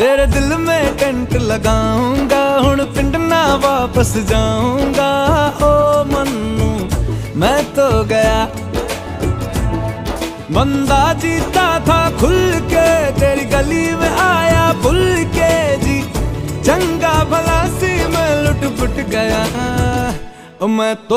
तेरे दिल में टेंट लगाऊंगा, हुण पिंड ना वापस जाऊंगा। ओ मन्नू मैं तो गया, बंदा जीता था खुल के, तेरी गली में आया भूल के जी। चंगा भला सी मैं लुट पुट गया, मैं तो